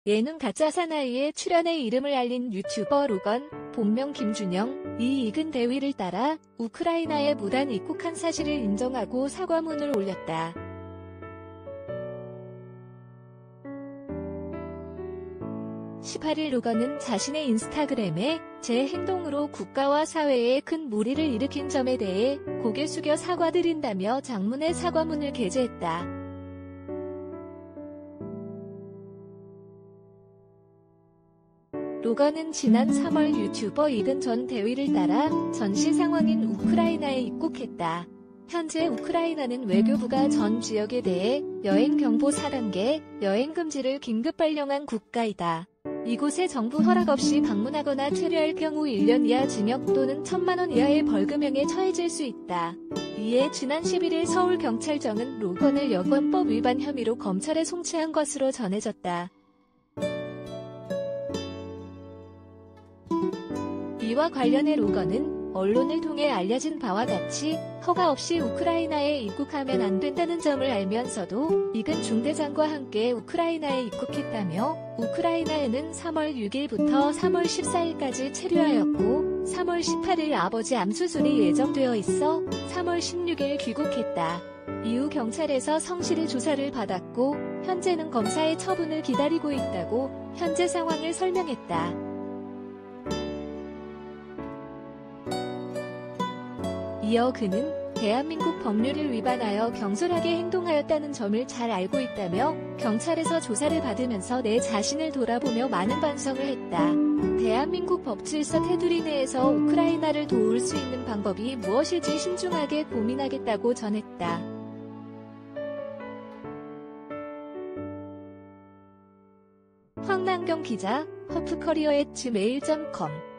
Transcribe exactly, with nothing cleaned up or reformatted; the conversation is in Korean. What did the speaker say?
예능 가짜 사나이에 출연해 이름을 알린 유튜버 로건, 본명 김준영, 이익은 대위를 따라 우크라이나에 무단 입국한 사실을 인정하고 사과문을 올렸다. 십팔일 로건은 자신의 인스타그램에 제 행동으로 국가와 사회에 큰 무리를 일으킨 점에 대해 고개 숙여 사과드린다며 장문의 사과문을 게재했다. 로건은 지난 삼월 유튜버 이익은 전 대위를 따라 전시 상황인 우크라이나에 입국했다. 현재 우크라이나는 외교부가 전 지역에 대해 여행 경보 사 단계, 여행 금지를 긴급 발령한 국가이다. 이곳에 정부 허락 없이 방문하거나 체류할 경우 일 년 이하 징역 또는 천만 원 이하의 벌금형에 처해질 수 있다. 이에 지난 십일일 서울경찰청은 로건을 여권법 위반 혐의로 검찰에 송치한 것으로 전해졌다. 이와 관련해 로건은 언론을 통해 알려진 바와 같이 허가 없이 우크라이나에 입국하면 안 된다는 점을 알면서도 이익은 중대장과 함께 우크라이나에 입국했다며 우크라이나에는 삼월 육일부터 삼월 십사일까지 체류하였고 삼월 십팔일 아버지 암 수술이 예정되어 있어 삼월 십육일 귀국했다. 이후 경찰에서 성실히 조사를 받았고 현재는 검사의 처분을 기다리고 있다고 현재 상황을 설명했다. 이어 그는 대한민국 법률을 위반하여 경솔하게 행동하였다는 점을 잘 알고 있다며 경찰에서 조사를 받으면서 내 자신을 돌아보며 많은 반성을 했다. 대한민국 법질서 테두리 내에서 우크라이나를 도울 수 있는 방법이 무엇일지 신중하게 고민하겠다고 전했다. 황남경 기자, 허프커리어 앳 지메일 닷 컴